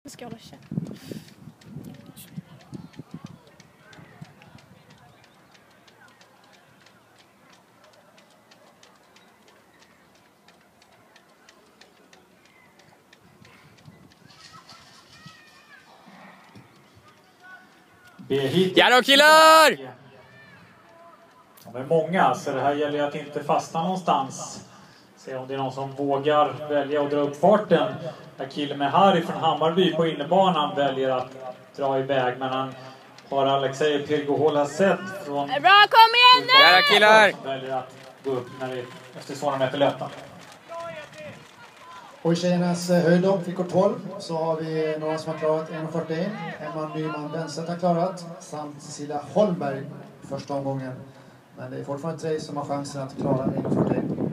Ska hålla käft. Ja då killar! De är många, så det här gäller att inte fastna någonstans. Se om det är någon som vågar välja att dra upp farten. Akil Mehari från Hammarby på innebanan väljer att dra iväg, men han har Alexej Pirgoholasset från... Bra, kom igen nu! Ja då killar! Väljer att gå upp när det efter så meter löpande. Och i tjejernas höjdhopp, flickor 12, så har vi några som har klarat 1,41. Emma Nyman-Benset har klarat, samt Cecilia Holmberg första omgången. Men det är fortfarande 3 som har chansen att klara 1,41.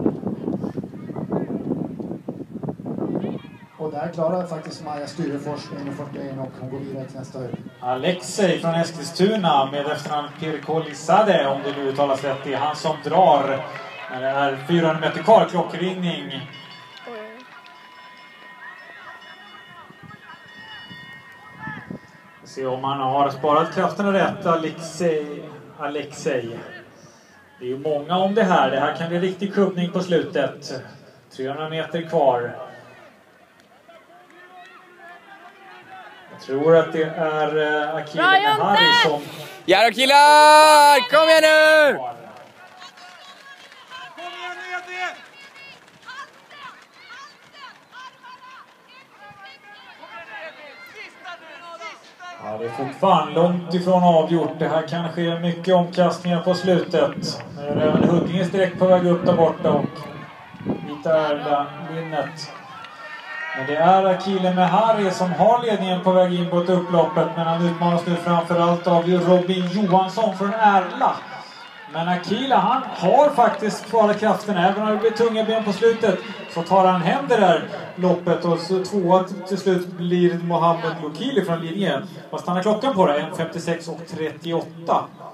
Och där klarar faktiskt Maja Styrefors 1,41 och hon går vidare till nästa höjd. Alexej från Eskilstuna med efternamn Pirgoholasset, om det nu uttalas rätt, det är han som drar. När det är 400 meter kvar, klockringning. Se om han har sparat krafterna rätt, Alexej. Det är ju många om det här. Det här kan bli riktig kubbning på slutet. 300 meter kvar. Jag tror att det är Akil Mehari som... Ja då killar! Kom igen nu! Ja, det är fortfarande långt ifrån avgjort. Det här kan ske mycket omkastningar på slutet. Även Huddinge direkt på väg upp där borta och Vita Ärla linnet. Men det är Akil Mehari som har ledningen på väg in på ett upploppet, men han utmanas nu framförallt av Robin Johansson från Ärla. Men Akila, han har faktiskt kvar kraften. Även om det blir tunga ben på slutet så tar han hem det där loppet. Och så tvåa till slut blir Mohammed Lokili från linjen. Vad stannar klockan på det? 1.56 och 38.